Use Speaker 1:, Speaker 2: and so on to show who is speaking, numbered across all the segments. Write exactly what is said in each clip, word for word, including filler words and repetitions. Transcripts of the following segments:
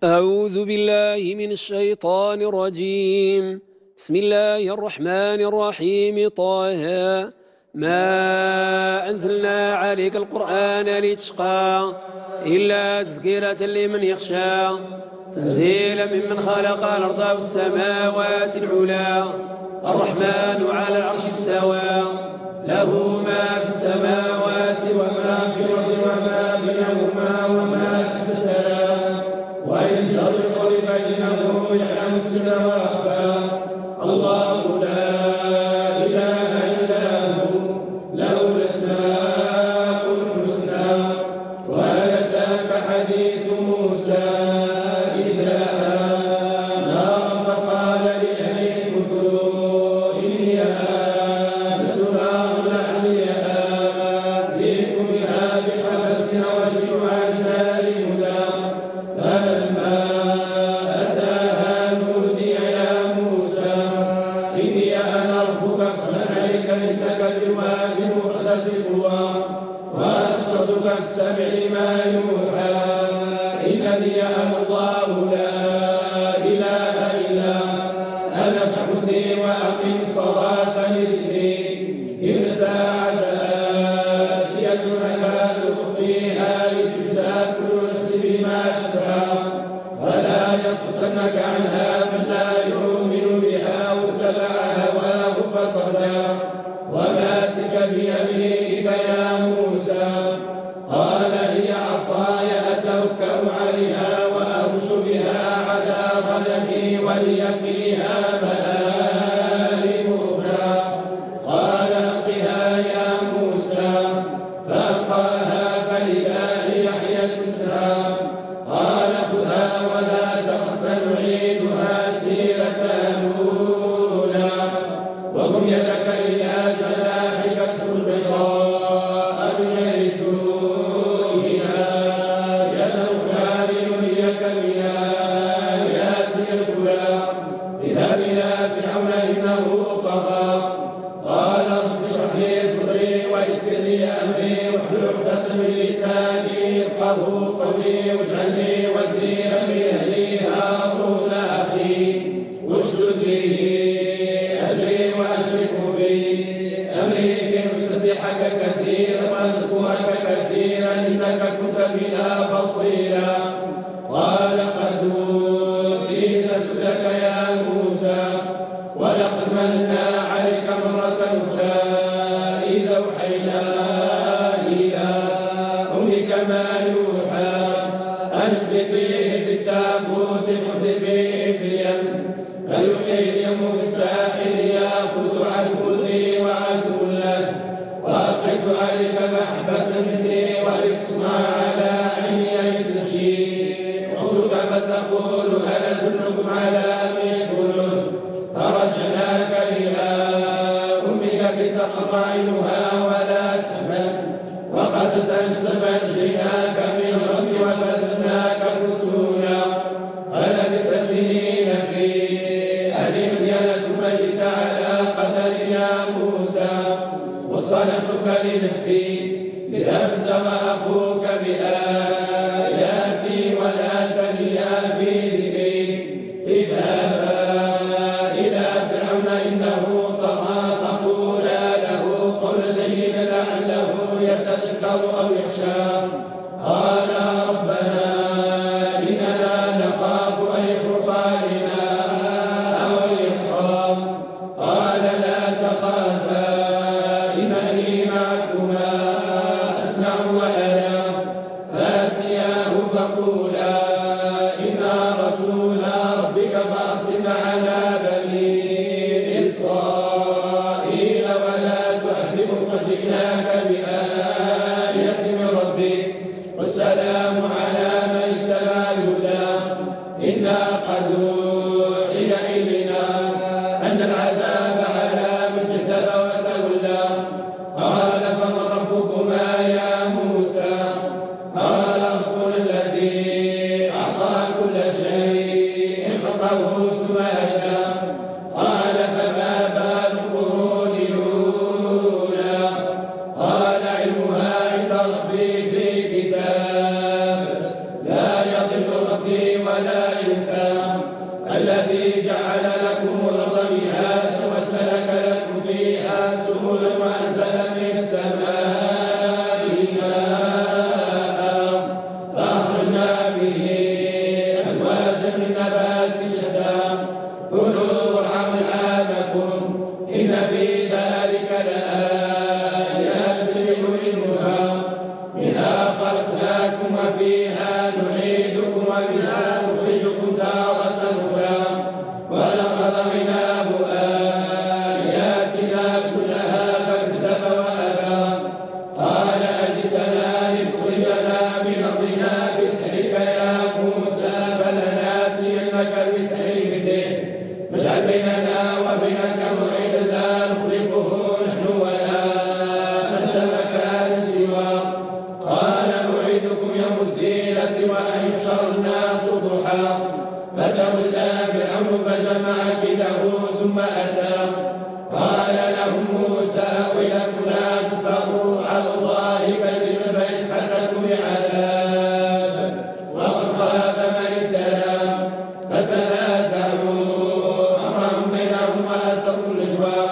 Speaker 1: أعوذ بالله من الشيطان الرجيم. بسم الله الرحمن الرحيم. طه ما أنزلنا عليك القرآن لتشقى إلا تذكرة لمن يخشى تنزيلا ممن خلق الأرض والسماوات العلى الرحمن على العرش استوى له ما في السماوات وما في الأرض وما بينهما وما تحت الثرى وإن جهر بالقول فإنه يعلم السر وأخفى الله لا إله إلا هو له الأسماء الحسنى وهل أتاك حديث موسى إذ رأى نارا فقال لأهلها كثوا إني آنست نارا لعلي آتيكم بها بقبس وأجد على النار هدى فلما أتاها نودي يا موسى إني أنا ربك فاخلع عليك إنك بالواد المقدس طوى وأخذتك السمع لما يوحى إنني أنا الله لا إله إلا أنا فاعبدني وأقم الصلاة لذكري إن الساعة آتية أكاد أخفيها لتجزى كل نفس بما تسعى فلا يصدنك عنها من لا يؤمن بها واتبع هواه فتردى وما تلك بيمينك يا موسى قال هي عصاي أتوكل عليها وأهش بها على غنمي ولي فيها مآرب أخرى قال ألقها يا موسى فألقاها فإذا هي حية تسعى قال خذها ولا تخف سنعيدها سيرتها الأولى وضم يدك إلى جناحك تخرج بيضاء من غير سوء آية أخرى لنريك من آياتنا الكبرى اذهب إلى فرعون إنه طغى قال رب اشرح لي صدري ويسر لي أمري واحلل عقدة من لساني يفقهوا قولي واجعل لي وزيرا من أهلي هارون أخي واشدد به أجري وأشركه في أمري كي نسبحك كثيرا ونذكرك كثيرا إنك كنت بنا بصيرا قال قد أوتيت سؤلك يا موسى ولقد مننا عليك مرة أخرى إذا أوحينا إلى أمك ما يوحى أن اقذفيه بالتابوت فاقذفيه في اليم فيلقيه اليم في الساحل يأخذ عدو لي وعدو له وألقيت عليك محبة مني ولتصنع على عيني تمشي أخذك فتقول هل أدلكم على مثله فرجعناك إلى أمك لتقر عينها ولا تحزن وقتلت نفسا فأنجيناك من الغم وفتناك فتونا فلبثت سنين في أهل مدين ثم جئت على قدر يا موسى واصطنعتك لنفسي اذهب أنت وأخوك بآياتي ولا تنيا في ذكري اذهبا إلى فرعون إنه طغى فقولا له قولا لينا لعله يتذكر أو يخشى قال ربنا إننا نخاف أن يفرط علينا أو أن يطغى قال لا تخافا إنني معكما أسمع وأرى فأتياه فقولا إنا رسول ربك فأرسل معنا بني إسرائيل ولا تعذبهم قد جئناك بآية من ربك والسلام على من اتبع الهدى إنا قد أوحي إلينا أن العذاب على من كذب وتولى قال فمن ربكما يا موسى قال ربنا الذي أعطى كل شيء خلقه ثم هدى قال فما بال القرون الأولى قال علمها عند ربي في كتاب لا يضل ربي ولا لا إنسان الذي جعل لكم الأرض مهادا وسلك لكم فيها سبلا وأنزل من السماء ماء فأخرجنا به أزواجا من نبات شتى كلوا وارعوا أنعامكم إن في ذلك لآيات لأولي النهى منها خلقناكم وفيها نعيدكم ومنها نخرجكم تارة أخرى ولقد رأيناه آياتنا كلها فكذب وأبى قال أجئتنا لتخرجنا من أرضنا بسحرك يا موسى فلناتينك بسحر مثله فاجعل بيننا وبينك موعدا لا نخلفه نحن ولا أنت مكان سوى قال موعدكم يوم الزينة وأن يحشر الناس ضحى فتولى فرعون فجمع كيده ثم أتى قال لهم موسى ويلكم لا تفتروا على الله كذبا فيسحتكم بعذاب وقد خاب من افترى فتنازعوا أمرهم بينهم وأسروا النجوى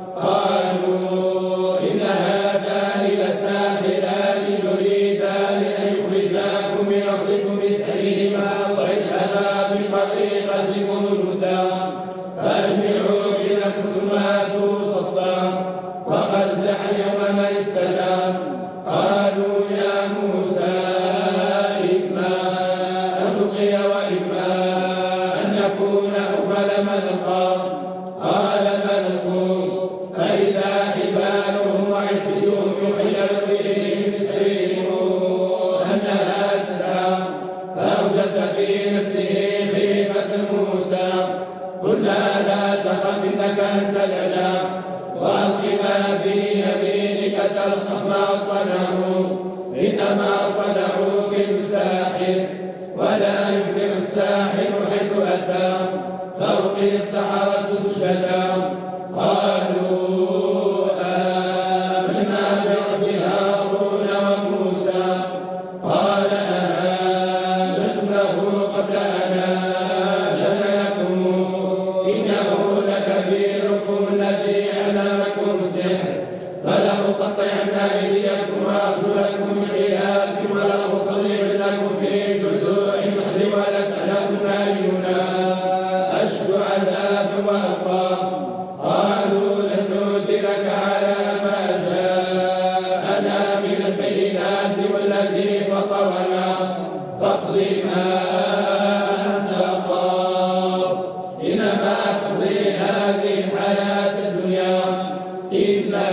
Speaker 1: قالوا إن هذان لساحران يريدان أن يخرجاكم من أرضكم بسحرهما وإذهبا بطريقتكم المثلى فأجمعوا كيدكم ثم آتوا صفا وقد أفلح اليوم من استسلم قالوا يا موسى إما أن تلقي وإما أن نكون أول من ألقى قال من ألقوا فإذا حبالهم وعصيهم يخيل إليه من سحرهم أنها تسعى فأوجس في نفسه خيفة موسى قلنا لا تخف إنك أنت الأعلى وألق ما في يمينك تلقف ما صنعوا إنما صنعوا كيد ساحر ولا يفلح الساحر حيث أتى فألقي السحرة سجدا قالوا آمنا برب هارون وموسى قال آمنتم له قبل أن آذن لكم إنه لكبيركم الذي علمكم السحر فلأقطعن أيديكم وأرجلكم من خلاف ولأصلبنكم في جذوع النخل ولتعلمن أينا أشد عذابا وأبقى قالوا لن نؤثرك على ما جاءنا من البينات والذي فطرنا فاقض ما أنت قاض إنما تقضي هذه الحياة الدنيا إنا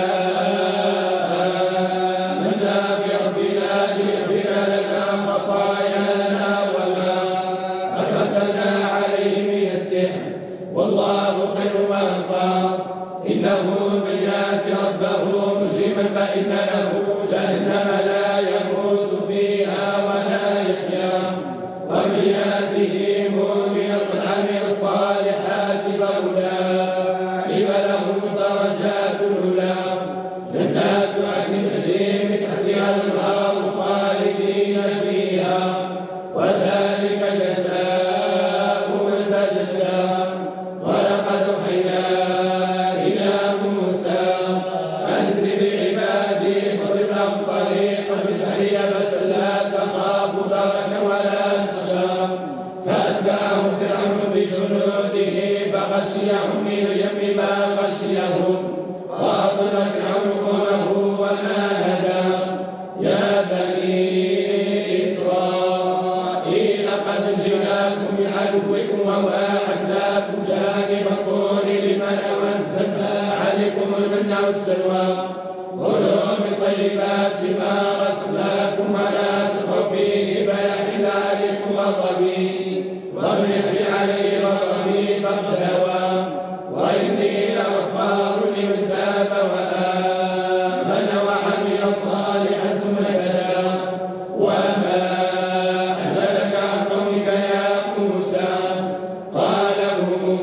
Speaker 1: آمنا بربنا ليغفر لنا خطايانا وما أكرهتنا عليه من السحر والله خير وأبقى إنه من يأت ربه مجرما فإن له جهنم لا يموت فيها ولا يحيا ومن يأته مؤمنا قد عمل الصالحات فأولئك لهم درجات العلا جنات عدن تجري من تحتها الأنهار خالدين فيها وذلك جزاء من تزكى ولقد أوحينا إلى موسى أن اسر بعبادي فاضرب لهم طريقا في البحر يبسا لا تخاف دركا ولا تخشى فأتبعهم فرعون بجنوده فغشيهم من اليم ما غشيهم وأضل فرعون قومه وما هدى يا بني إسرائيل قد جئناكم من عدوكم وواعدناكم جانب الطور لمن وأنزلنا عليكم المن والسلوى كلوا من طيبات ما رزقناكم ولا تسرفوا فيه فيحل عليكم غضبي ومن يحل عليه غضبي فقد هوى وإني لغفار لمن تاب وآمن وعمل صالحا ثم اهتدى وما أهلك عن قومك يا موسى قال هم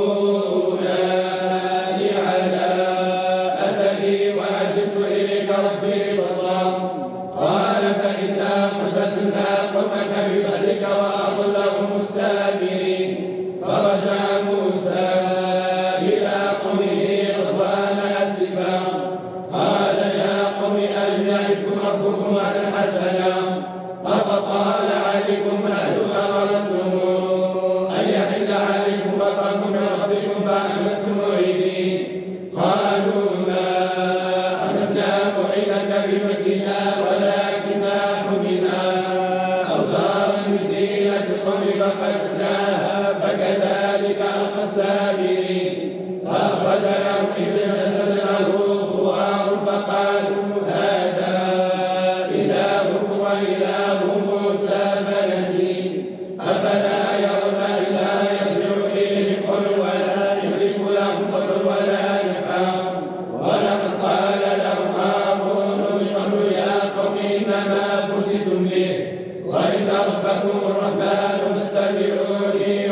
Speaker 1: أولئك على أثري وأجبت إليك ربي ترضى قال وقدرناها فكذلك ألقى السامرين فأخرج لهم إجل جسد له خوار فقالوا هذا إلهكم وإله موسى فنسي أفلا يرون ألا يرجع إليهم قول ولا يملك لهم ضر ولا نفع ولقد قال لهم هارون من قبل يا قوم إنما فتنتم به وإن ربكم الرحمن فاتبعوني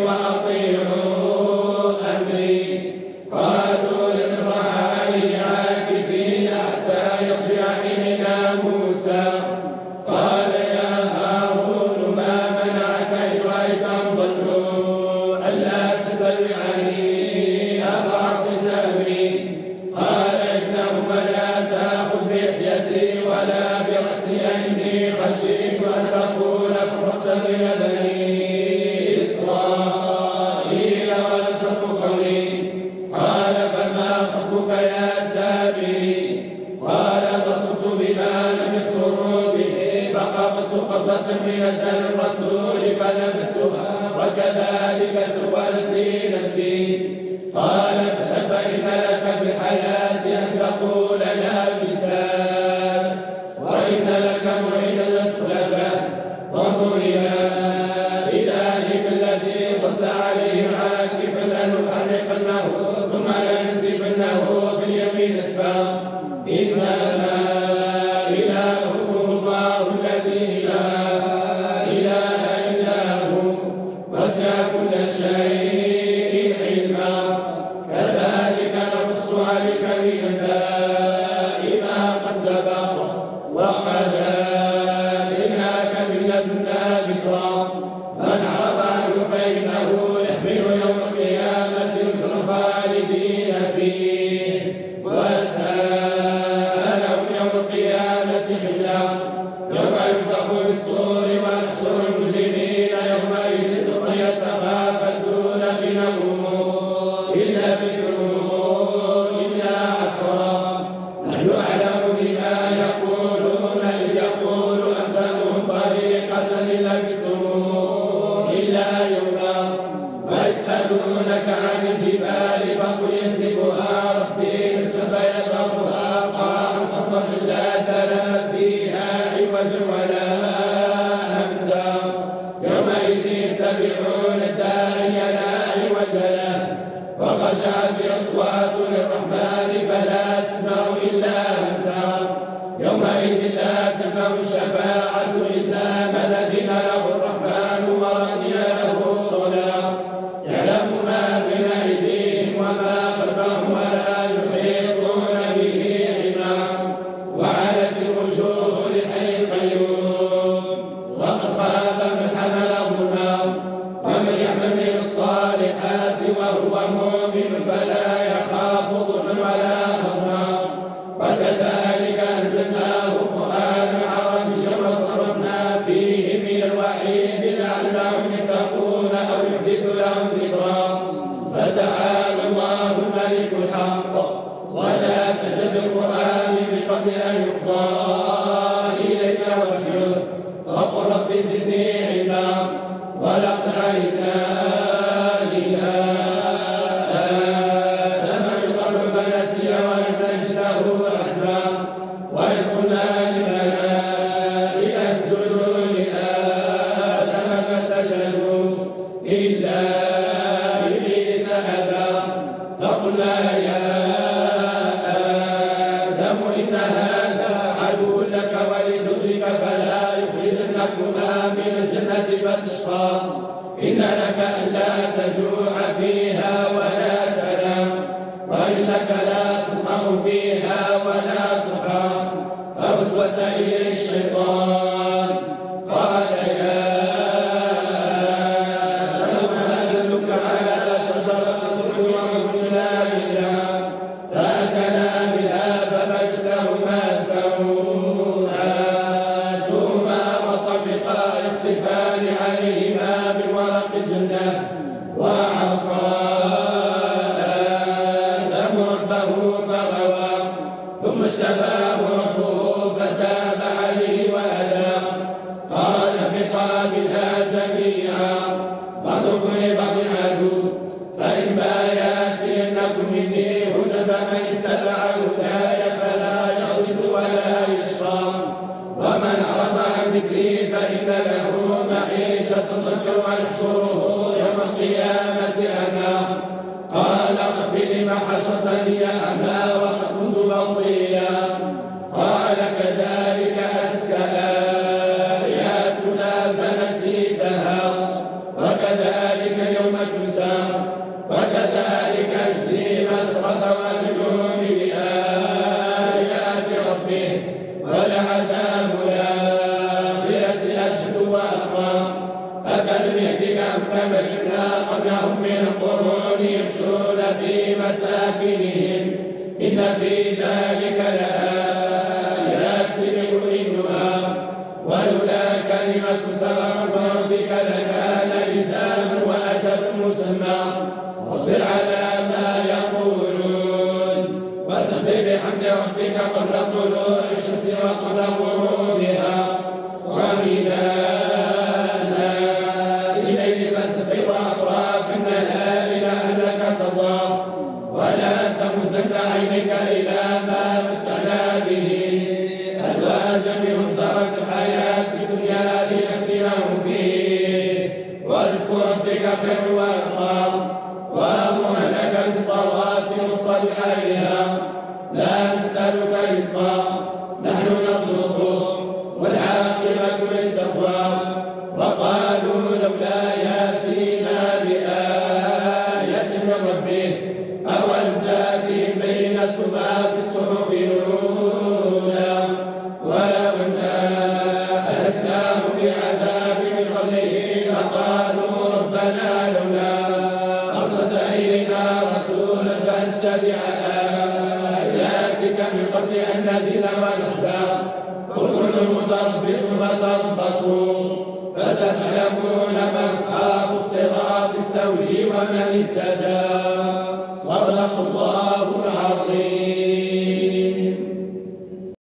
Speaker 1: وأطيعوا أمري قالوا لن نبرح عليه عاكفين حتى يرجع إلينا موسى قال يا هارون ما منعك إذ رأيتهم ضلوا ألا تتبعني أفعصيت أمري قال إنهم لا تأخذ بلحيتي ولا برأسي إني خشيت أن تقول فرقت بين بني إسرائيل ولم تتق قولي قال فما خطبك يا سامري قال بصرت بما لم يبصروا به فقبضت قبضة من أثر الرسول فنبذتها وكذلك سولت لي نفسي قال اذهب فإن لك في الحياة أن تقول لا مساس وإن لك موعدا لن تخلفه وانظر إلى إلهك الذي ظلت عليه عاكفا لنحرقنه ثم لننسفنه في اليمين اسفا إنما إلهكم الله الذي لا إله إلا هو وسع كل شيء علما كذلك نقص عليك من أنباء ما قد سبق وقد آتيناك من لدنا ذكرا من عرض عنه فإنه يحمل يوم القيامة وزر خالدين فيه وسألهم يوم القيامة حملا يوم ينفخ بالصور ونحشر المجرمين يومئذ زرقا يتخافتون بينهم إلا بثم إلا عشرا نحن أعلم بما يقولون إذ يقول أمثالهم طريقة إن لبثتم إلا يوما ويسألونك عن الجبال فقل ينسفها ربي نسفا فيذرها قاعا صفصفا لا ترى فيها عوجا ولا أمتا يومئذ يتبعون الداعي لا عوج له وخشعت أصوات للرحمن فلا تسمع إلا همسا يومئذ لا تنفع الشفاعة إلا من أذن له الرحمن ورضي له قولا يعلم ما بين أيديهم وما خلفهم ولا يحيطون به علما وعنت الوجوه للحي القيوم وقد خاب من حمل ظلما ومن يعمل من الصالحات وهو مؤمن فلا يخاف ظلما ولا هضما وكذلك أنزلناه قرآنا عربيا وصرفنا فيه من الوعيد لعلهم يتقون أو يحدث لهم ذكرا فتعالى الله الملك الحق ولا تجد القرآن من قبل أن يقضى إليك وحيه وقل رب زدني علما ولقد عهدنا إلى آدم من قبل فنسي ولم نجد له عزما وإذ قلنا للملائكة اسجدوا لآدم فسجدوا إلا إبليس أبى فقلنا يا آدم إن هذا عدو لك ولزوجك فلا يخرجنكما من الجنة فتشقى إن لك ألا تجوع فيها ولا تنام وإنك لا تطمع فيها ولا تضحى فوسوس إليه الشيطان قال يا آدم هل أدلك على شجرة الخلد وملك لا يبلى فأكلا منها فبدت لهما سوءاتهما وطفقا يخصفان عليهما من ورق الجنة وعصى آدم ربه فغوى ثم اجتباه ربه فتاب عليه وهدى القيامة أعمى قال رب لم حشرتني أعمى وقد كنت بصيرا قال كذلك أتتك آياتنا فنسيتها وكذلك اليوم تنسى وكذلك نجزي من أسرف واليوم بآيات ربه ولعذاب الآخرة أشد وأبقى أفلم يهدك أم كملنا قبلهم من القرون يمشون في مساكنهم إن في ذلك لآيات لأولي النهى ولولا كلمة سبقت من ربك لكان لزاما وأجل مسمى واصبر على ما يقولون وسبح بحمد ربك قبل طلوع الشمس وقبل غروبها ومن الليل فاسبح وأطراف النهار لعلك ترضى ولا تمدن عينيك إلى ما متعنا به أزواجا منهم زهرة الحياة الدنيا لنفتنهم فيه ورزق ربك خير وأبقى وأمر لك بالصلاة واصطبر عليها لا نسألك رزقا نحن نرزقك والعاقبة للتقوى وقالوا لولا يأتينا بآية من ربه أولم تأتهم بينة ما في الصحف الأولى ولو أنا أهلكناهم بعذاب من قبله لقالوا ربنا لولا أرسلت إلينا رسولا فنتبع آياتك من قبل أن نذل ونخزى قل كل متربص فتربصوا فستعلمون من أصحاب الصراط السوي ومن اهتدى صدق الله